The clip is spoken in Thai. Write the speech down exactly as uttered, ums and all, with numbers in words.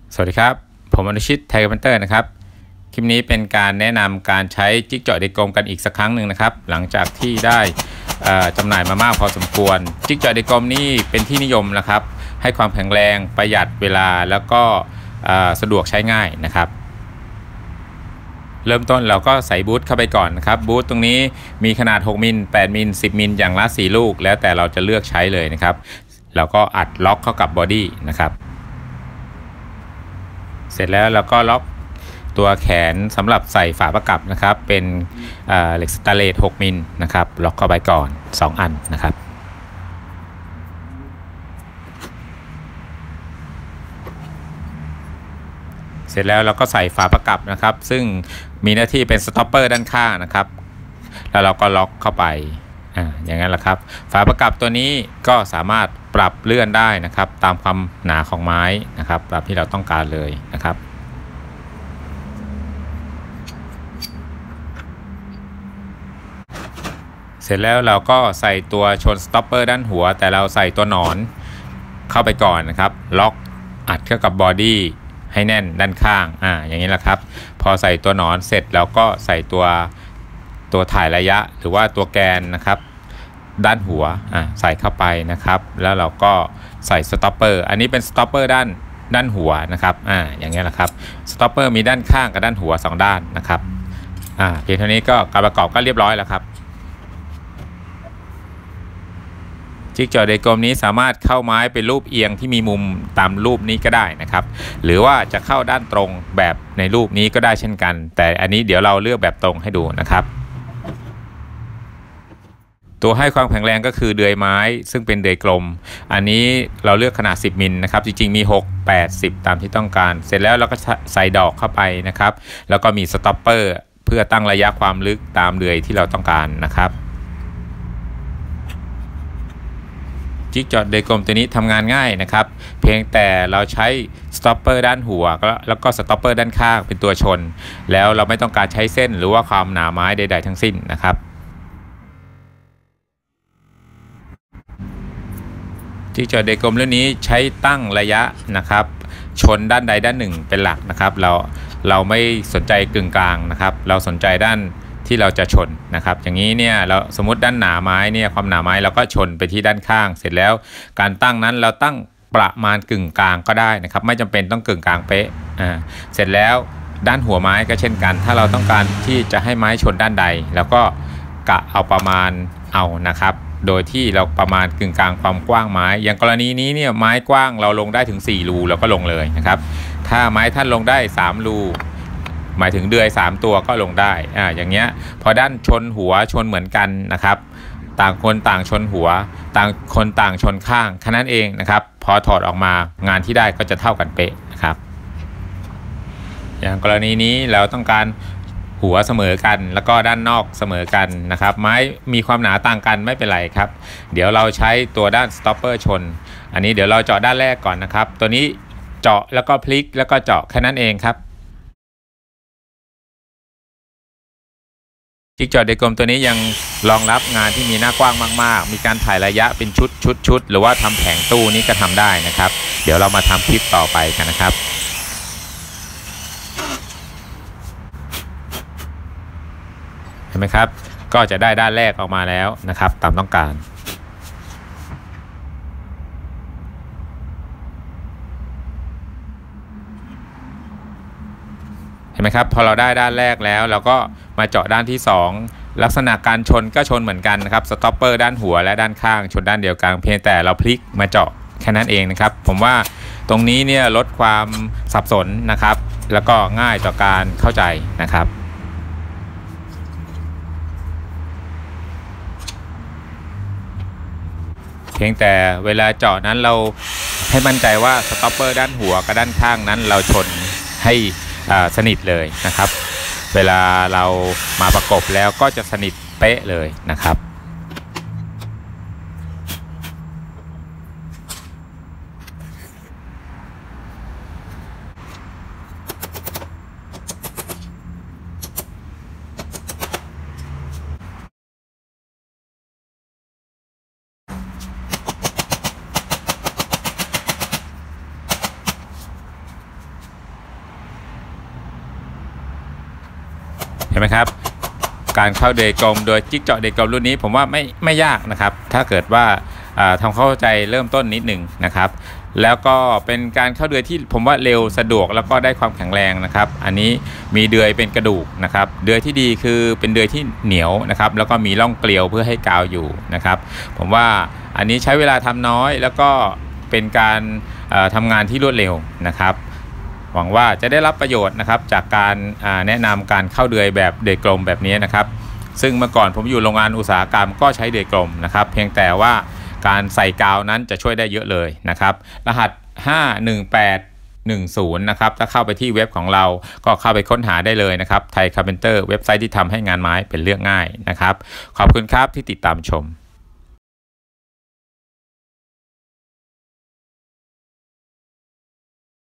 สวัสดีครับผมอนุชิตไทยพันเตอร์นะครับคลิปนี้เป็นการแนะนำการใช้จิ๊กเจาะเด็กกลมกันอีกสักครั้งหนึ่งนะครับหลังจากที่ได้จำหน่ายมามากพอสมควรจิ๊กเจาะเด็กกลมนี่เป็นที่นิยมนะครับให้ความแข็งแรงประหยัดเวลาแล้วก็สะดวกใช้ง่ายนะครับเริ่มต้นเราก็ใส่บูทเข้าไปก่อนนะครับบูทตรงนี้มีขนาดหกมิลแปดมิลสิบมิลอย่างละสี่ลูกแล้วแต่เราจะเลือกใช้เลยนะครับเราก็อัดล็อกเข้ากับบอดี้นะครับเสร็จแล้วเราก็ล็อกตัวแขนสำหรับใส่ฝาประกับนะครับเป็นเหล็กสแตนเลสหกมิลนะครับล็อกเข้าไปก่อนสองอันนะครับเสร็จแล้วเราก็ใส่ฝาประกับนะครับซึ่งมีหน้าที่เป็นสต็อปเปอร์ด้านข้างนะครับแล้วเราก็ล็อกเข้าไปอ่าอย่างนั้นแหละครับฝาประกับตัวนี้ก็สามารถปรับเลื่อนได้นะครับตามความหนาของไม้นะครับปรับที่เราต้องการเลยนะครับเสร็จแล้วเราก็ใส่ตัวชนสต็อปเปอร์ด้านหัวแต่เราใส่ตัวหนอนเข้าไปก่อนนะครับล็อกอัดเข้ากับบอดี้ให้แน่นด้านข้างอ่าอย่างนี้แหละครับพอใส่ตัวหนอนเสร็จเราก็ใส่ตัวตัวถ่ายระยะหรือว่าตัวแกนนะครับด้านหัวอ่าใส่เข้าไปนะครับแล้วเราก็ใส่สต็อปเปอร์อันนี้เป็นสต็อปเปอร์ด้านด้านหัวนะครับอ่าอย่างนี้แหละครับสต็อปเปอร์มีด้านข้างกับด้านหัวสองด้านนะครับอ่าเพียงเท่านี้ก็การประกอบก็เรียบร้อยแล้วครับจิ๊กเจาะเด็กกลมนี้สามารถเข้าไม้เป็นรูปเอียงที่มีมุมตามรูปนี้ก็ได้นะครับหรือว่าจะเข้าด้านตรงแบบในรูปนี้ก็ได้เช่นกันแต่อันนี้เดี๋ยวเราเลือกแบบตรงให้ดูนะครับตัวให้ความแข็งแรงก็คือเดือยไม้ซึ่งเป็นเดือยกลมอันนี้เราเลือกขนาดสิบมิลนะครับจริงๆมีหก แปด สิบตามที่ต้องการเสร็จแล้วเราก็ใส่ดอกเข้าไปนะครับแล้วก็มีสต็อปเปอร์เพื่อตั้งระยะความลึกตามเดือยที่เราต้องการนะครับจิ๊กเจาะเด็กกลมตัวนี้ทำงานง่ายนะครับเพียงแต่เราใช้สต็อปเปอร์ด้านหัวแล้วก็สต็อปเปอร์ด้านข้างเป็นตัวชนแล้วเราไม่ต้องการใช้เส้นหรือว่าความหนาไม้ใดๆทั้งสิ้นนะครับจิ๊กเจาะเด็กกลมเรื่องนี้ใช้ตั้งระยะนะครับชนด้านใดด้านหนึ่งเป็นหลักนะครับเราเราไม่สนใจกึ่งกลางนะครับเราสนใจด้านที่เราจะชนนะครับอย่างนี้เนี่ยเราสมมติด้านหนาไม้เนี่ยความหนาไม้เราก็ชนไปที่ด้านข้างเสร็จแล้วการตั้งนั้นเราตั้งประมาณกึ่งกลางก็ได้นะครับไม่จำเป็นต้องกึ่งกลางเป๊ะอ่าเสร็จแล้วด้านหัวไม้ก็เช่นกันถ้าเราต้องการที่จะให้ไม้ชนด้านใดแล้วก็กะเอาประมาณเอานะครับโดยที่เราประมาณกึ่งกลางความกว้างไม้อย่างกรณีนี้เนี่ยไม้กว้างเราลงได้ถึงสี่รูเราก็ลงเลยนะครับถ้าไม้ท่านลงได้สามรูหมายถึงเดือยสามตัวก็ลงได้อ่าอย่างเงี้ยพอด้านชนหัวชนเหมือนกันนะครับต่างคนต่างชนหัวต่างคนต่างชนข้างแค่นั้นเองนะครับพอถอดออกมางานที่ได้ก็จะเท่ากันเป๊ะนะครับอย่างกรณีนี้เราต้องการหัวเสมอกันแล้วก็ด้านนอกเสมอกันนะครับไม้มีความหนาต่างกันไม่เป็นไรครับเดี๋ยวเราใช้ตัวด้านสต็อปเปอร์ชนอันนี้เดี๋ยวเราเจาะด้านแรกก่อนนะครับตัวนี้เจาะแล้วก็พลิกแล้วก็เจาะแค่นั้นเองครับจิ๊กเจาะเด็กกลมตัวนี้ยังรองรับงานที่มีหน้ากว้างมากๆมีการถ่ายระยะเป็นชุดชุดชุดหรือว่าทำแผงตู้นี้ก็ทำได้นะครับเดี๋ยวเรามาทำคลิปต่อไปกันนะครับเห็นไหมครับก็จะได้ด้านแรกออกมาแล้วนะครับตามต้องการเห็นไหมครับพอเราได้ด้านแรกแล้วเราก็มาเจาะด้านที่สองลักษณะการชนก็ชนเหมือนกันนะครับสต็อปเปอร์ด้านหัวและด้านข้างชนด้านเดียวกันเพียงแต่เราพลิกมาเจาะแค่นั้นเองนะครับผมว่าตรงนี้เนี่ยลดความสับสนนะครับแล้วก็ง่ายต่อการเข้าใจนะครับเพียงแต่เวลาเจาะนั้นเราให้มั่นใจว่าสต็อปเปอร์ด้านหัวกับด้านข้างนั้นเราชนให้สนิทเลยนะครับเวลาเรามาประกบแล้วก็จะสนิทเป๊ะเลยนะครับห็นไหมครับการเข้าเดยกลมโดยจิ๊กเจาะเดยกลมรุ่นนี้ผมว่าไม่ไม่ยากนะครับถ้าเกิดว่าทำเข้าใจเริ่มต้นนิดหนึ่งนะครับแล้วก็เป็นการเข้าเดือยที่ผมว่าเร็วสะดวกแล้วก็ได้ความแข็งแรงนะครับอันนี้มีเดือยเป็นกระดูกนะครับเดือยที่ดีคือเป็นเดือยที่เหนียวนะครับแล้วก็มีร่องเกลียวเพื่อให้กาวอยู่นะครับผมว่าอันนี้ใช้เวลาทำน้อยแล้วก็เป็นการทำงานที่รวดเร็วนะครับหวังว่าจะได้รับประโยชน์นะครับจากการแนะนำการเข้าเดือยแบบเดือยกลมแบบนี้นะครับซึ่งเมื่อก่อนผมอยู่โรงงานอุตสาหกรรมก็ใช้เดือยกลมนะครับเพียงแต่ว่าการใส่กาวนั้นจะช่วยได้เยอะเลยนะครับรหัสห้าหนึ่งแปดหนึ่งศูนย์นะครับถ้าเข้าไปที่เว็บของเราก็เข้าไปค้นหาได้เลยนะครับไทยคาร์เพนเตอร์เว็บไซต์ที่ทำให้งานไม้เป็นเรื่องง่ายนะครับขอบคุณครับที่ติดตามชม